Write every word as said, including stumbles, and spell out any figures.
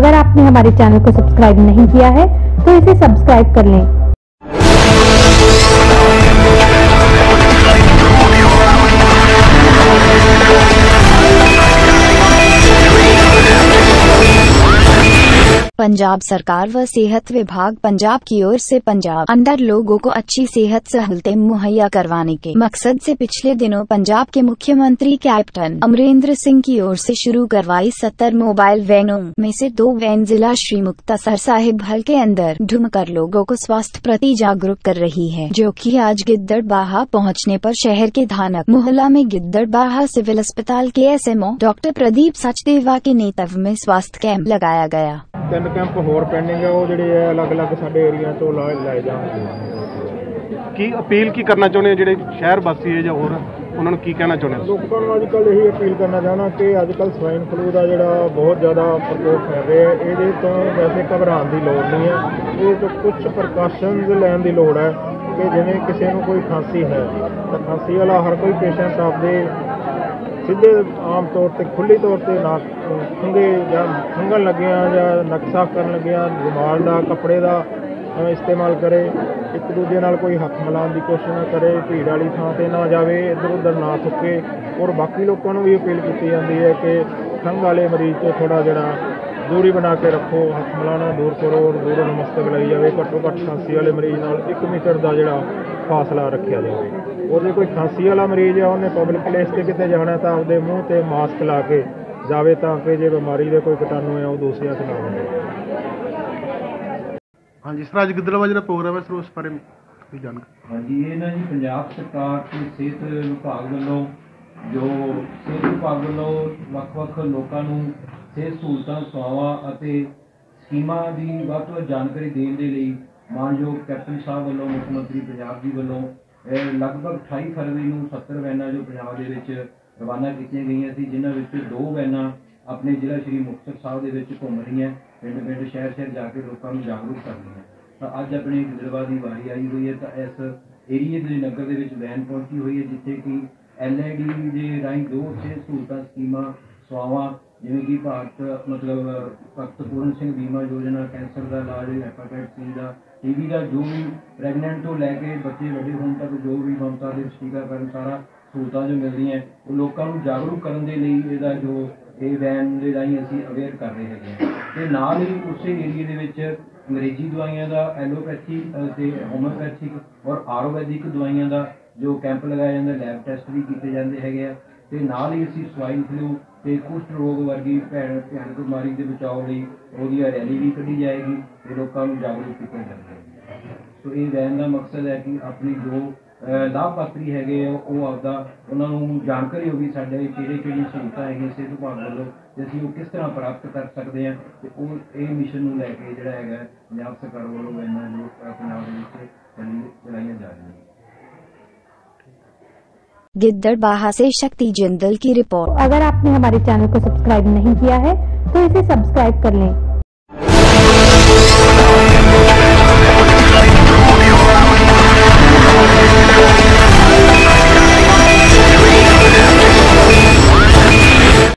अगर आपने हमारे चैनल को सब्सक्राइब नहीं किया है तो इसे सब्सक्राइब कर लें। पंजाब सरकार व सेहत विभाग पंजाब की ओर से पंजाब अंदर लोगों को अच्छी सेहत सहूलतें मुहैया करवाने के मकसद से पिछले दिनों पंजाब के मुख्यमंत्री कैप्टन अमरिंदर सिंह की ओर से शुरू करवाई सत्तर मोबाइल वैनों में से दो वैन जिला श्री मुक्तसर साहिब हल्के अंदर ढूंढकर लोगों को स्वास्थ्य प्रति जागरूक कर रही है, जो कि आज गिद्दड़बाहा पहुंचने पर शहर के धानक मोहल्ला में गिद्दड़बाहा सिविल अस्पताल के S M O doctor Pradeep Sachdeva के नेतृत्व में स्वास्थ्य कैंप लगाया गया। तीन कैंप होर पेंडिंग है, वो जिहड़े है अलग अलग साडे एरिया तो लाए जाएंगे। की अपील की करना चाਹੁੰਦੇ ਹੋ ਜਿਹੜੇ ਸ਼ਹਿਰ ਵਾਸੀ ਹੈ ਜਾਂ ਹੋਰ ਉਹਨਾਂ ਨੂੰ ਕੀ ਕਹਿਣਾ ਚਾਹੁੰਦੇ ਹੋ? ਲੋਕਾਂ ਨੂੰ ਅੱਜ ਕੱਲ੍ਹ ਇਹੀ ਅਪੀਲ ਕਰਨਾ ਚਾਹੁੰਦਾ ਕਿ ਅੱਜ ਕੱਲ੍ਹ ਸਵਾਈਨ ਫਲੂ ਦਾ ਜਿਹੜਾ ਬਹੁਤ ਜ਼ਿਆਦਾ ਪ੍ਰਕੋਪ ਫੈਲ ਰਿਹਾ ਹੈ, ਇਹਦੇ ਤੋਂ ਵੈਸੇ ਘਬਰਾਉਣ ਦੀ ਲੋੜ ਨਹੀਂ ਹੈ। ਇਹ ਤੋਂ ਕੁਝ ਪ੍ਰੀਕਾਸ਼ਨਸ ਲੈਣ ਦੀ ਲੋੜ ਹੈ ਕਿ ਜਿਵੇਂ ਕਿਸੇ ਨੂੰ ਕੋਈ ਖਾਂਸੀ ਹੈ ਤਾਂ ਖਾਂਸੀ ਵਾਲਾ ਹਰ ਕੋਈ ਪੇਸ਼ੈਂਟ ਆਪਦੇ ਸਿੱਧੇ ਆਮ ਤੌਰ ਤੇ ਖੁੱਲ੍ਹੀ ਤੌਰ ਤੇ ਨਾ ਖੰਘੇ ਜਾਂ ਖੰਘਣ ਲੱਗਿਆ ਜਾਂ ਨੱਕ ਸਾਫ਼ ਕਰਨ ਲੱਗਿਆ ਰੁਮਾਲ ਦਾ ਕੱਪੜੇ ਦਾ ਇਸਤੇਮਾਲ ਕਰੇ, ਇੱਕ ਦੂਜੇ ਨਾਲ ਕੋਈ ਹੱਥ ਮਿਲਾਉਣ ਦੀ ਕੋਸ਼ਿਸ਼ ਨਾ ਕਰੇ, ਭੀੜ ਵਾਲੀ ਥਾਂ ਤੇ ਨਾ ਜਾਵੇ, ਇੱਧਰ ਉੱਧਰ ਨਾ ਥੁੱਕੇ। ਔਰ ਬਾਕੀ ਲੋਕਾਂ ਨੂੰ ਵੀ ਅਪੀਲ ਕੀਤੀ ਜਾਂਦੀ ਹੈ ਕਿ ਖੰਘ ਵਾਲੇ ਮਰੀਜ਼ ਤੋਂ ਥੋੜ੍ਹਾ ਜਿਹੜਾ ਦੂਰੀ ਬਣਾ ਕੇ ਰੱਖੋ, ਹੱਥ ਮਿਲਾਉਣਾ ਦੂਰ ਕਰੋ ਔਰ ਦੂਰੋਂ ਨਮਸਤੇ ਬੁਲਾਈ ਜਾਵੇ। ਘੱਟੋ ਘੱਟ ਖਾਂਸੀ ਵਾਲੇ ਮਰੀਜ਼ ਨਾਲ ਇੱਕ ਮੀਟਰ ਦਾ ਜਿਹੜਾ ਫਾਸਲਾ ਰੱਖਿਆ ਜਾਵੇ। ਔਰ ਜੇ ਕੋਈ ਖਾਂਸੀ ਵਾਲਾ ਮਰੀਜ਼ ਆ ਉਹਨੇ ਪਬਲਿਕ ਪਲੇਸ 'ਤੇ ਕਿਤੇ ਜਾਣਾ ਤਾਂ ਆਪਦੇ ਮੂੰਹ 'ਤੇ ਮਾਸਕ ਲਾ ਕੇ ਜਾਵੇ ਤਾਂ ਕਿ ਜੇ ਬਿਮਾਰੀ ਦੇ ਕੋਈ ਕੀਟਾਣੂ ਹੈ ਉਹ ਦੂਸਰਿਆਂ 'ਤੇ ਨਾ ਹੋਵੇ। हाँ जी सर, अज गिद्दड़बाहा जो प्रोग्राम है सर उस बारे में जानकारी? हाँ जी, ये ना जी पंजाब सरकार की सेहत विभाग वालों जो सेहत विभाग वालों ਵੱਖ-ਵੱਖ ਲੋਕਾਂ ਨੂੰ ਸਿਹਤ ਸਹੂਲਤਾਂ ਸੇਵਾਵਾਂ ਅਤੇ ਸਕੀਮਾਂ ਦੀ ਵੱਧ ਤੋਂ ਵੱਧ ਜਾਣਕਾਰੀ ਦੇਣ ਦੇ ਲਈ ਮਾਨਯੋਗ ਕੈਪਟਨ ਸਾਹਿਬ ਵੱਲੋਂ ਮੁੱਖ ਮੰਤਰੀ ਪੰਜਾਬ ਜੀ ਵੱਲੋਂ ਲਗਭਗ ਅਠਾਈ ਫਰਵਰੀ ਨੂੰ ਸੱਤਰ ਵੈਨਾਂ ਜੋ ਪੰਜਾਬ ਦੇ ਵਿੱਚ ਰਵਾਨਾ ਕੀਤੀਆਂ ਗਈਆਂ ਸੀ, ਜਿਨ੍ਹਾਂ ਵਿੱਚ ਦੋ ਵੈਨਾਂ ਆਪਣੇ ਜ਼ਿਲ੍ਹਾ ਸ਼੍ਰੀ ਮੁਕਤਸਰ ਸਾਹਿਬ ਦੇ ਵਿੱਚ ਘੁੰਮ ਰਹੀਆਂ, ਪਿੰਡ ਪਿੰਡ ਸ਼ਹਿਰ ਸ਼ਹਿਰ ਜਾ ਕੇ ਲੋਕਾਂ ਨੂੰ ਜਾਗਰੂਕ ਕਰ ਰਹੀਆਂ। ਤਾਂ ਅੱਜ ਆਪਣੇ ਗਿੱਦੜਬਾਹਾ ਦੀ ਵਾਰੀ ਆਈ ਹੋਈ ਹੈ ਤਾਂ ਇਸ ਏਰੀਏ ਦੇ ਨਗਰ ਦੇ ਵਿੱਚ ਵੈਨ ਪਹੁੰਚੀ ਹੋਈ ਹੈ, ਜਿੱਥੇ ਕਿ ਐਲ ਆਈ ਡੀ ਦੇ ਰਾਹੀਂ ਦੋ ਸਿਹਤ ਸਹੂਲਤਾਂ ਸਕੀਮਾਂ ਸੇਵਾਵਾਂ ਜਿਵੇਂ ਕਿ ਭਾਰਤ ਮਤਲਬ ਭਗਤ ਪੂਰਨ ਸਿੰਘ ਬੀਮਾ ਯੋਜਨਾ, ਕੈਂਸਰ ਦਾ ਇਲਾਜ, ਹੈਪਾਟਾਈਟਸ ਸੀ ਦਾ, ਟੀ ਬੀ ਦਾ, ਜੋ ਵੀ ਪ੍ਰੈਗਨੈਂਟ ਤੋਂ ਲੈ ਕੇ ਬੱਚੇ ਵੱਡੇ ਹੋਣ ਤੱਕ ਜੋ ਵੀ ਮਮਤਾ ਦੇ ਟੀਕਾਕਰਨ ਸਾਰਾ ਸਹੂਲਤਾਂ ਜੋ ਮਿਲਦੀਆਂ ਉਹ ਲੋਕਾਂ ਨੂੰ ਜਾਗਰੂਕ ਕਰਨ ਦੇ ਲਈ ਇਹਦਾ ਜੋ ਇਹ ਵੈਨ ਦੇ ਰਾਹੀਂ ਅਸੀਂ ਅਵੇਅਰ ਕਰ ਰਹੇ ਹੈਗੇ ਹਾਂ। ਅਤੇ ਨਾਲ ਹੀ ਉਸੇ ਏਰੀਏ ਦੇ ਵਿੱਚ ਅੰਗਰੇਜ਼ੀ ਦਵਾਈਆਂ ਦਾ, ਐਲੋਪੈਥੀ ਅਤੇ ਹੋਮਿਓਪੈਥਿਕ ਔਰ ਆਯੁਰਵੈਦਿਕ ਦਵਾਈਆਂ ਦਾ ਜੋ ਕੈਂਪ ਲਗਾਇਆ ਜਾਂਦਾ, ਲੈਬ ਟੈਸਟ ਵੀ ਕੀਤੇ ਜਾਂਦੇ ਹੈਗੇ ਆ। ਅਤੇ ਨਾਲ ਹੀ ਅਸੀਂ ਸਵਾਈਨ ਫਲੂ ਅਤੇ ਕੁਸ਼ਟ ਰੋਗ ਵਰਗੀ ਭੈਣ ਭਿਆਨਕ ਬਿਮਾਰੀ ਦੇ ਬਚਾਓ ਲਈ ਉਹਦੀ ਰੈਲੀ ਵੀ ਕੱਢੀ ਜਾਏਗੀ ਅਤੇ ਲੋਕਾਂ ਨੂੰ ਜਾਗਰੂਕ ਕੀਤਾ ਜਾਵੇਗਾ। ਸੋ ਇਹ ਵੈਨ ਦਾ ਮਕਸਦ ਹੈ ਕਿ ਆਪਣੀ ਜੋ ਲਾਭਪਾਤਰੀ ਹੈਗੇ ਆ ਉਹ ਆਪਦਾ ਉਹਨਾਂ ਨੂੰ ਜਾਣਕਾਰੀ ਹੋਵੇ ਸਾਡੇ ਕਿਹੜੇ ਕਿਹੜੀਆਂ ਸਹੂਲਤਾਂ ਹੈਗੀਆਂ ਸਿਹਤ ਵਿਭਾਗ ਵੱਲੋਂ ਅਤੇ ਅਸੀਂ ਉਹ ਕਿਸ ਤਰ੍ਹਾਂ ਪ੍ਰਾਪਤ ਕਰ ਸਕਦੇ ਹਾਂ। ਅਤੇ ਉਹ ਇਹ ਮਿਸ਼ਨ ਨੂੰ ਲੈ ਕੇ ਜਿਹੜਾ ਹੈਗਾ ਪੰਜਾਬ ਸਰਕਾਰ ਵੱਲੋਂ ਵੈਨਾਂ ਜੋ ਪੰਜਾਬ ਦੇ ਵਿੱਚ ਚਲਾਈਆਂ ਜਾ ਰਹੀਆਂ। गिद्दड़बाहा से शक्ति जिंदल की रिपोर्ट। अगर आपने हमारे चैनल को सब्सक्राइब नहीं किया है तो इसे सब्सक्राइब कर लें।